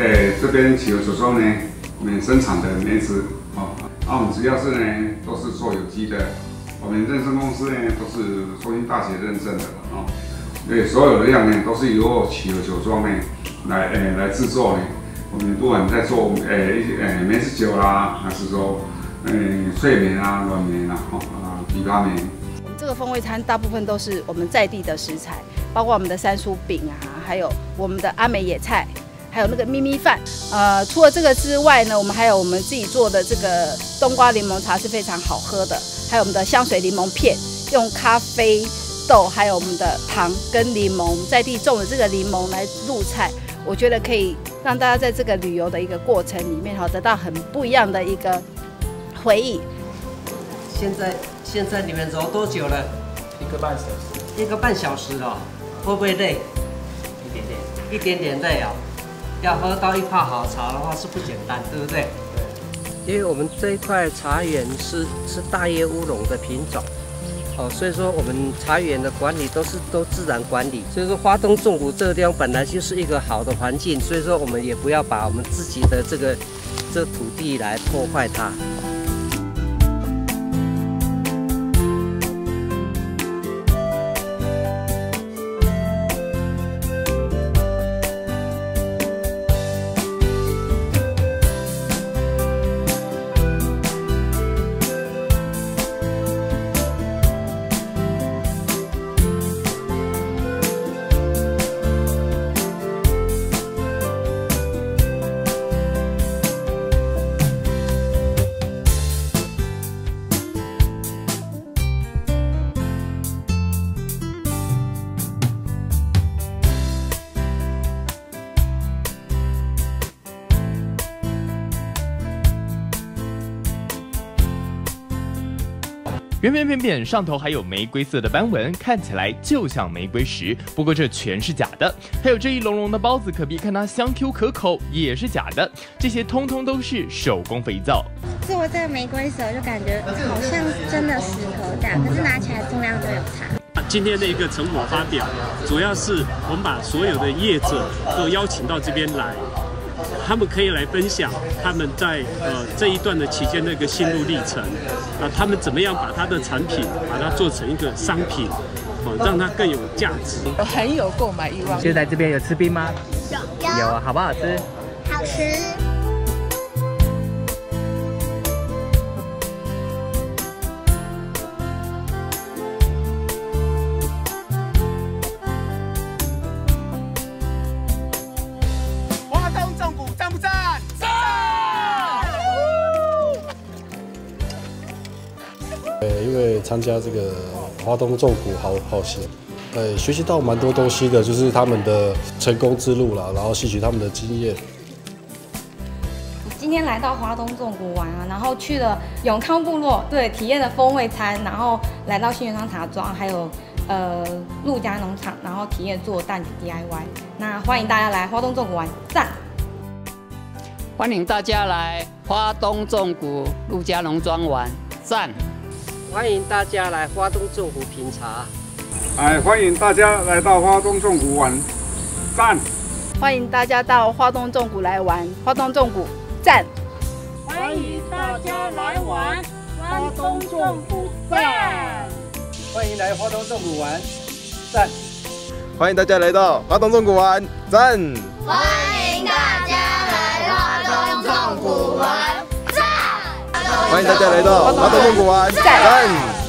这边企鹅酒庄呢，我们生产的梅子哦，我们只要是呢都是做有机的，我们认证公司呢都是中兴大学认证的哦，对，所有的量呢都是由企鹅酒庄呢来制作呢。我们不管在做梅子酒啦，还是说脆梅啊、软梅啦、枇杷梅。 我们这个风味餐大部分都是我们在地的食材，包括我们的山酥饼啊，还有我们的阿美野菜，还有那个咪咪饭。除了这个之外呢，我们还有我们自己做的这个冬瓜柠檬茶是非常好喝的，还有我们的香水柠檬片，用咖啡豆还有我们的糖跟柠檬在地种的这个柠檬来入菜，我觉得可以让大家在这个旅游的一个过程里面得到很不一样的一个回忆。 现在你们揉多久了 ？1个半小时。 1个半小时哦，会不会累？一点点累哦。要喝到一泡好茶的话是不简单，对不对？对。因为我们这一块茶园是大叶乌龙的品种。哦，所以说我们茶园的管理都自然管理，所以说花东纵谷这个地方本来就是一个好的环境，所以说我们也不要把我们自己的这土地来破坏它。 圆圆扁扁，上头还有玫瑰色的斑纹，看起来就像玫瑰石。不过这全是假的。还有这一笼笼的包子，可别看它香 Q 可口，也是假的。这些通通都是手工肥皂。 做这个玫瑰蛇就感觉好像真的石头这样，可是拿起来重量就有差。 今天的一个成果发表，主要是我们把所有的业者都邀请到这边来。他们可以来分享他们在这一段的期间的一个心路历程，他们怎么样把他的产品把它做成一个商品，让它更有价值。 很有购买欲望。 现在这边有吃冰吗？有啊，好不好吃？ 好吃。 因为参加这个花东纵谷好险，学习到蛮多东西的，就是他们的成功之路啦，然后吸取他们的经验。 今天来到花东纵谷玩啊，然后去了永康部落，对，体验了风味餐，然后来到新元昌茶庄，还有陆家农场，然后体验做蛋饼 DIY。那欢迎大家来花东纵谷玩，赞！ 欢迎大家来花东纵谷陆家农庄玩，赞！ 欢迎大家来花东纵谷品茶。 欢迎大家来到花东纵谷玩，赞！ 欢迎大家到花东纵谷来玩，花东纵谷赞！ 欢迎大家来玩花东纵谷赞！ 欢迎来花东纵谷玩，赞！ 欢迎大家来到花东纵谷玩，赞！ 欢迎大家来花东纵谷玩，赞！ 欢迎大家来到花东纵谷玩，赞！